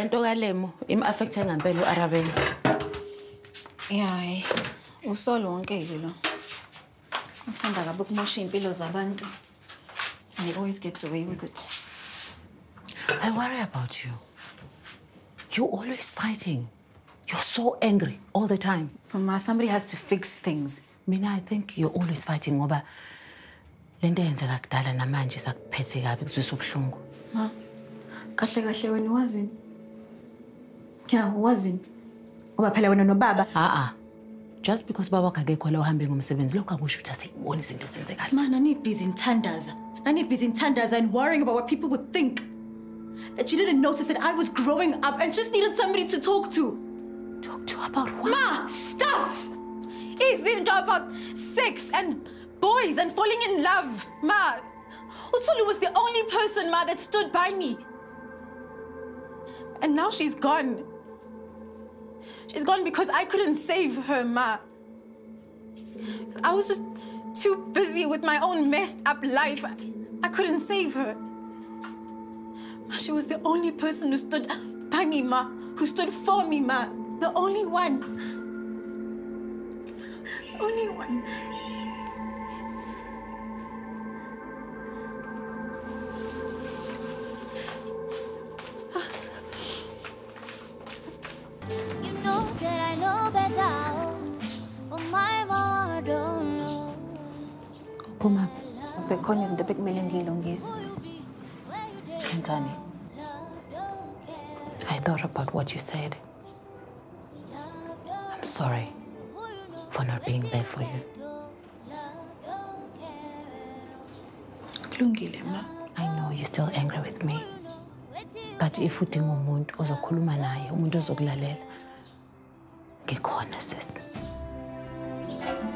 lento kalemo im-affecte ngempela u-Arabella. Yeah, usolo wonke-ke lo. Uthanda kabi ukumosha iy'mpilo zabantu. And he always gets away with it. I worry about you. You're always fighting. You're so angry all the time. Mama, somebody has to fix things. Mina, I think you're always fighting ngoba lento yenzeka kudala namanje sakuphethe kabi kuzwisa ubuhlungu. Ma, kahle kahle wena wazini? Yeah, wazini? Ngoba phela wena nobaba. Just because baba wakhe akekho la uhambe ngomsebenzi lokho akusho ukuthi asiboni izinto ezenzekayo. Man, I need busy thandaza. I need busy thandaza and worrying about what people would think. That you didn't notice that I was growing up and just needed somebody to talk to. Talk to about what? Ma, stuff! Izinto about sex and boys and falling in love. Ma, Utsulu was the only person, Ma, that stood by me. And now she's gone. She's gone because I couldn't save her, Ma. I was just too busy with my own messed up life. I couldn't save her. Ma, she was the only person who stood by me, Ma. Who stood for me, Ma. The only one. The only one. You know that I know better. Oh, my mama don't know. Puma. Bekhona izinto bekumele ngiyilungise. Kentani, I thought about what you said. I'm sorry for not being there for you. Kulungile, Ma. I know you're still angry with me. But if udinga umuntu ozokhuluma naye, umuntu ozokulalela, ngikhona sis.